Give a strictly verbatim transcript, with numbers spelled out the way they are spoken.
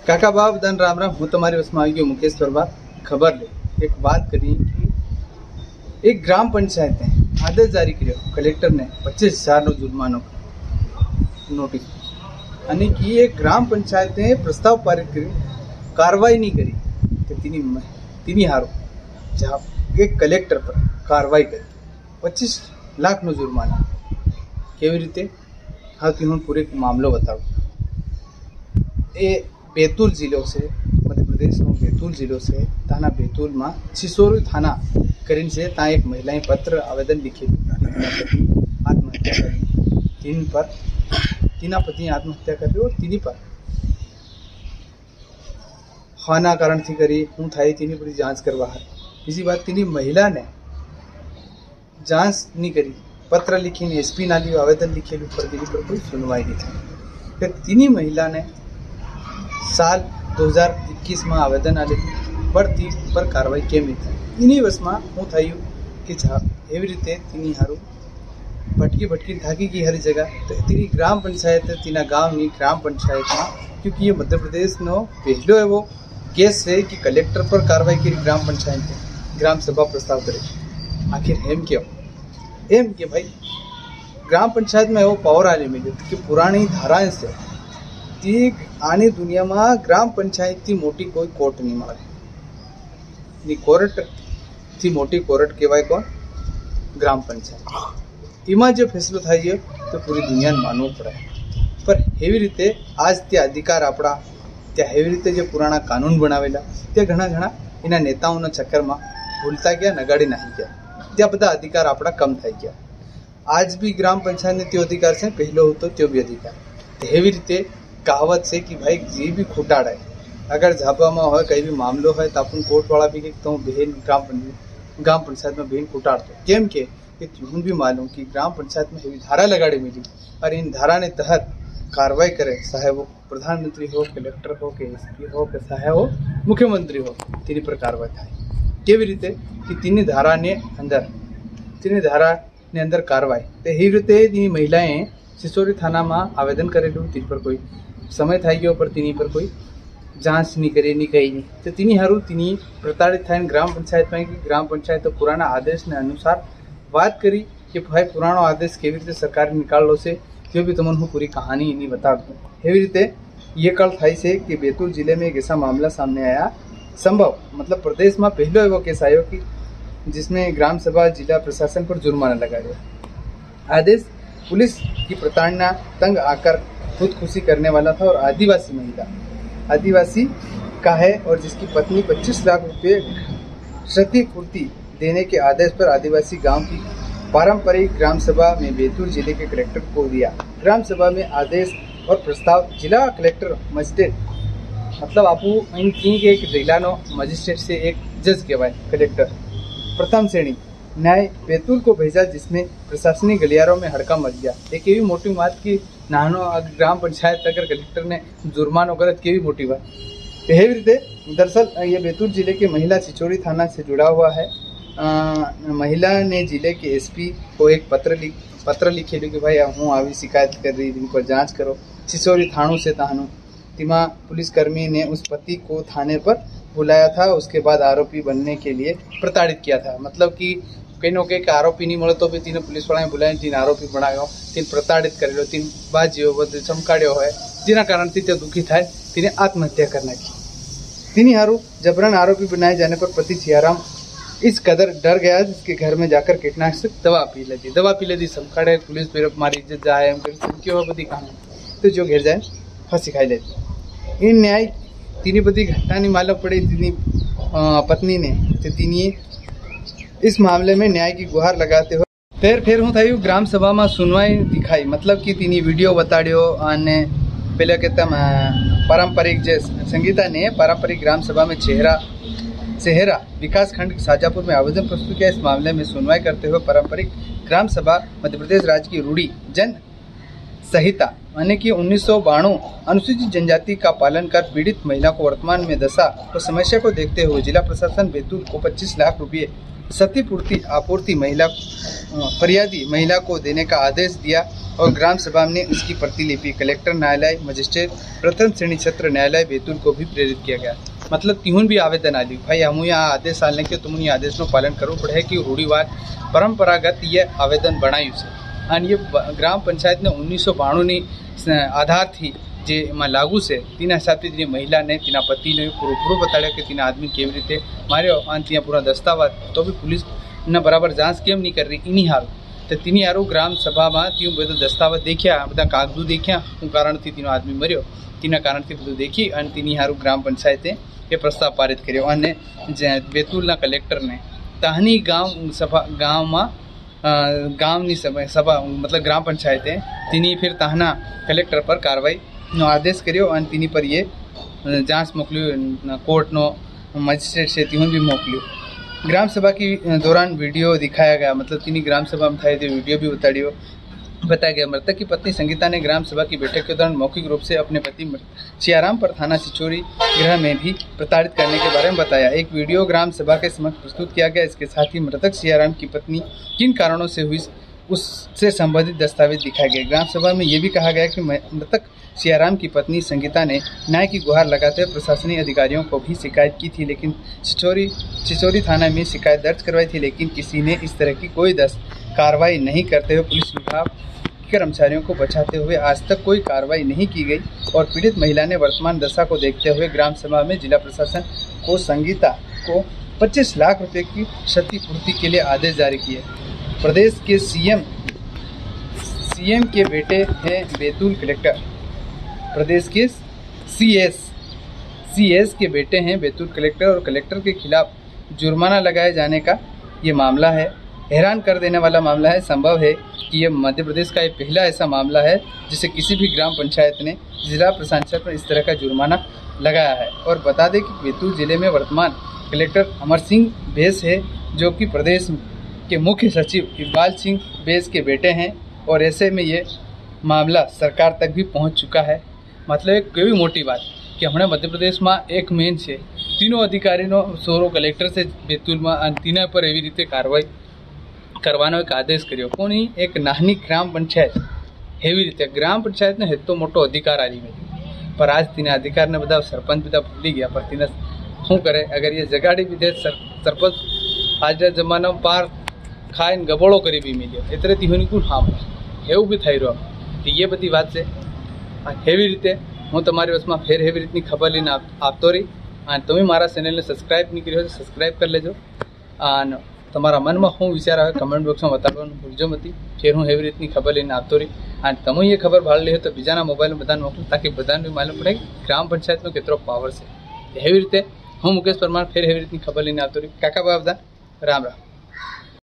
કાકા બાપ ધન રામ રામ। હું તમારી વસમાં આવી ગયો મુકેશ પરમાર। ખબર લે એક વાત કરી कि एक ग्राम पंचायत ने आदेश जारी કર્યો कलेक्टर ने पच्चीस हजार નો जुर्मानो नोटिस અને कि एक ग्राम पंचायत ने प्रस्ताव पारित કર્યો कार्रवाई नहीं करी तो तीनी तीनी हारो जहाँ एक कलेक्टर पर कार्रवाई करी पच्चीस लाख નો जुर्माना केवी रीते हाँ कि हूँ पूरे मामलो बताऊँ। ए बैतूल जिलो से मध्य प्रदेश में बैतूल जिलो से थाना बैतूल में छिसोरी थाना करीन से ता एक महिलाएं पत्र आवेदन लिखे आत्महत्या करी तीन पर तीना पति आत्महत्या करी और तीनी पर खाना कारण थी करी हूँ थाई तीनी पूरी जांच करवा है। इसी बात तीनी महिला ने जांच नहीं करी पत्र लिखी ने एसपी ना लियो आवेदन लिखे पर तीनी पर कोई सुनवाई नहीं थी। फिर तीनी महिला ने साल दो हज़ार इक्कीस में आवेदन आले पर ती पर कार्रवाई केम नहीं थी। इन्हीं वस में हूँ थयु कि एवं रीते तीनी हारू भटकी भटकी थाकी की हर जगह तो तीनी ग्राम पंचायत तीना गाँव नी ग्राम पंचायत में क्योंकि ये मध्य प्रदेश नो पहलो एवो केस है कि कलेक्टर पर कार्रवाई की ग्राम पंचायत ग्राम सभा प्रस्ताव करे। आखिर हेम क्यों एम के भाई ग्राम पंचायत में एवं पावर आने मिले कि पुरानी धाराएं से ती आनी दुनिया में ग्राम पंचायत थी मोटी कोई कोर्ट नहीं मारे कोर्ट थी मोटी कोर्ट कहवाय कौन ग्राम पंचायत इमा जो फैसलो थाय तो पूरी दुनिया ने मानवो पड़े। पर एवी रीते आज त्या अधिकार आपड़ा त्या एवी रीते जो पुराना कानून बनावेला त्या घना घना एना नेताओं चक्कर में भूलता गया नगाड़ी नहीं गया त्या बधा अधिकार आपड़ा कम थई गया। आज भी ग्राम पंचायत ने त्यो अधिकार से पहलो होतो त्यो भी अधिकार एवी रीते कहावत से कि भाई जी भी खोटाड़ है अगर झापा में हो कहीं भी मामलो है तो अपन कोर्ट वाला भी तो बहन ग्राम ग्राम पंचायत में बहन खोटाड़ तो केम के तुम भी मालूम कि ग्राम पंचायत में एवं धारा लगाड़ी मिली और इन धारा ने तहत कार्रवाई करे चाहे वो प्रधानमंत्री हो कलेक्टर हो के एसपी हो के चाहे हो मुख्यमंत्री हो तीनी पर कार्रवाई थाय केवी रीते कि तीनी धारा ने अंदर तीनी धारा ने अंदर कार्रवाई तो एवी रीते तीनी महिलाएं छिसोरी थाना में आवेदन करेलू तीन पर कोई समय थाई गयो पर तीनी पर कोई जांच नहीं करे नहीं कही नहीं तो तीनी हारू तीनी प्रताड़ित थाय ग्राम पंचायत में कि ग्राम पंचायत तो पुराना आदेश ने अनुसार बात करी कि भाई पुरानो आदेश केवी रीते सरकार निकाल लो से जो भी तुमन पूरी कहानी नहीं बता दूँ। एवी रीते ये कल थाई से कि बैतूल जिले में एक ऐसा मामला सामने आया संभव मतलब प्रदेश में पहलो एवं केस आयो कि जिसमें ग्राम सभा जिला प्रशासन पर जुर्माना लगाया। आदेश पुलिस की प्रताड़ना तंग आकर खुदकुशी करने वाला था और आदिवासी महिला आदिवासी का है और जिसकी पत्नी पच्चीस लाख रुपए क्षतिपूर्ति देने के आदेश पर आदिवासी गांव की पारंपरिक ग्राम सभा में बैतूल जिले के कलेक्टर को दिया। ग्राम सभा में आदेश और प्रस्ताव जिला कलेक्टर मजिस्ट्रेट मतलब आपू इन तीन के एक जिलानो मजिस्ट्रेट से एक जज कहवाय कलेक्टर प्रथम श्रेणी न्याय बैतूल को भेजा जिसमें प्रशासनिक गलियारों में हड़का मच गया। एक एवी मोटी बात की नानो ग्राम पंचायत अगर कलेक्टर ने जुर्मानो करत केवी मोटी बात एवी रीते दरअसल ये बैतूल जिले के महिला छिचोरी थाना से जुड़ा हुआ है। आ, महिला ने जिले के एसपी को एक पत्र लिख पत्र लिखे कि भाई हूँ आवी शिकायत कर रही इन पर जांच करो। छिसोरी थानों से तानू तिमा पुलिसकर्मी ने उस पति को थाने पर बुलाया था उसके बाद आरोपी बनने के लिए प्रताड़ित किया था। मतलब कि कहीं के आरोपी नहीं मिले तो भी तीन पुलिस वाला बुलाए तीन आरोपी बनायो तीन प्रताड़ित करेलो तीन बाजियो बधु चमकाड़ो है जेना कारण थी ते दुखी थाय तीने आत्महत्या कर नाखी। तीनी हारू जबरन आरोपी बनाए जाने पर पति सियाराम इस कदर डर गया जिसके घर में जाकर कीटनाशक दवा पी लेती दवा पी लेती समखाड़े पुलिस फिर मारी इज्जत जाए हम क्यों बदी कहानी तो जो घेर जाए फांसी खाई लेती। इन न्याय तीनी बदी घटना नहीं मालूम पड़ी तीनी पत्नी ने तो तीनी इस मामले में न्याय की गुहार लगाते हुए फिर फिर हूँ थी ग्राम सभा में सुनवाई दिखाई मतलब कि तीनी वीडियो बताड़ो अने पहले कहता पारंपरिक जे संगीता ने पारंपरिक ग्राम सभा में चेहरा सेहरा विकास खंड शाजापुर में आवेदन प्रस्तुत किया। इस मामले में सुनवाई करते हुए पारंपरिक ग्राम सभा मध्य प्रदेश राज्य की रूढ़ी जन संहिता यानी कि उन्नीस सौ बाणु अनुसूचित जनजाति का पालन कर पीड़ित महिला को वर्तमान में दशा और समस्या को देखते हुए जिला प्रशासन बैतूल को पच्चीस लाख रुपए क्षतिपूर्ति आपूर्ति महिला फरियादी महिला को देने का आदेश दिया और ग्राम सभा ने इसकी प्रतिलिपि कलेक्टर न्यायालय मजिस्ट्रेट प्रथम श्रेणी सत्र न्यायालय बैतूल को भी प्रेरित किया गया। मतलब तिहुन भी आवेदन आली भाई हम यहाँ आदेश आने के तुम ये आदेश नो पालन करो पड़े कि रूढ़ीवाद परंपरागत ये आवेदन बनायु से और ये ग्राम पंचायत ने उन्नीस सौ बाणु आधार थी जे में लागू से तीना हिसाब से तीनी महिला ने तीना पति ने पूरा पूरा बताया कि तीना आदमी केवी रीते मार्यो और तीना पूरा दस्तावेज तो भी पुलिस ने बराबर जांच केम नहीं कर रही इन्हीं हाल तो तीनी यारो ग्राम सभा में तीन बधु दस्तावेज देखा बधा कागजू देखा शू कारण थी तीनो आदमी मर्यो तीना कारण थी बधु देखी और तीनी हारू ग्राम पंचायते ये प्रस्ताव पारित कर्यो और बैतूलना कलेक्टर ने तहनी गांव सभा गांव में गांव नी सभा सभा मतलब ग्राम पंचायते तीनी फिर तहना कलेक्टर पर कार्रवाई नो आदेश कर्यो और तीनी पर ये जांच मोकल्यो कोर्ट नो मजिस्ट्रेट से तीन भी मोकल्यो। ग्राम सभा की दौरान वीडियो दिखाया गया मतलब तीनी ग्राम सभा में थाई तो वीडियो भी उतारियो बताया गया। मृतक की पत्नी संगीता ने ग्राम सभा की बैठक के दौरान मौखिक रूप से अपने पति सियाराम पर थाना छिचोरी गृह में भी प्रताड़ित करने के बारे में बताया। एक वीडियो ग्राम सभा के समक्ष प्रस्तुत किया गया। इसके साथ ही मृतक सियाराम की पत्नी किन कारणों से हुई उससे संबंधित दस्तावेज दिखाए गए। ग्राम सभा में ये भी कहा गया कि मृतक सियाराम की पत्नी संगीता ने न्याय की गुहार लगाते हुए प्रशासनिक अधिकारियों को भी शिकायत की थी, लेकिन छिचोरी छिचोरी थाना में शिकायत दर्ज करवाई थी, लेकिन किसी ने इस तरह की कोई दस कार्रवाई नहीं करते हुए पुलिस विभाग के कर्मचारियों को बचाते हुए आज तक कोई कार्रवाई नहीं की गई। और पीड़ित महिला ने वर्तमान दशा को देखते हुए ग्राम सभा में जिला प्रशासन को संगीता को पच्चीस लाख रुपए की क्षतिपूर्ति के लिए आदेश जारी किए। प्रदेश के सीएम सीएम के बेटे हैं बैतूल कलेक्टर। प्रदेश के सीएस सीएस के बेटे हैं बैतूल कलेक्टर और कलेक्टर के खिलाफ जुर्माना लगाए जाने का ये मामला है। हैरान कर देने वाला मामला है। संभव है कि ये मध्य प्रदेश का ये पहला ऐसा मामला है जिसे किसी भी ग्राम पंचायत ने जिला प्रशासन पर इस तरह का जुर्माना लगाया है। और बता दें कि बैतूल जिले में वर्तमान कलेक्टर अमर सिंह बैस है, जो कि प्रदेश के मुख्य सचिव इकबाल सिंह बैस के बेटे हैं। और ऐसे में ये मामला सरकार तक भी पहुंच चुका है। मतलब एक केवी मोटी बात कि हमने मध्य प्रदेश में एक मेन है तीनों अधिकारी नो सोरो कलेक्टर से बैतूल में तीना पर एवी रीते कार्रवाई करवानो एक आदेश कर्यो। कोनी एक नानी ग्राम पंचायत एवी रीते ग्राम पंचायत ने हेतो मोटो अधिकार आली में पर आज तीना अधिकार ने बधा सरपंच बधा भूली गया। पर तीने शू करे अगर ये जगाड़ी भी दे सर, सरपंच आज जमाना में पार खाई गबोड़ो करी भी मिलो एतरे तीहोनी को हाम एवं भी थी रो। ये बधी बात से हेवी रीते हूँ तमारी वसमा फेर हेवी रीतनी खबर लीने आपतो रही। और તમે મારા ચેનલને સબસ્ક્રાઇબ નહીં કરી હોય તો સબસ્ક્રાઇબ કરી લેજો। અને તમારા મનમાં શું વિચાર આવે કમેન્ટ બોક્સમાં બતાવવાનું ભૂલજો મતી। ફેર હું એવી રીતની ખબર લઈને આવતો રહી। અને તમે એ ખબર ભાળ લે તો બીજાના મોબાઈલ બધાને મોકલો તાકી બધાને બી માલુમ પડે કે ગ્રામ પંચાયતનો કેટલો પાવર છે। એવી રીતે હું મુકેશ પરમાર ફેર એવી રીતની ખબર લઈને આવતો રહી। કાકા બાબા રામ રામ।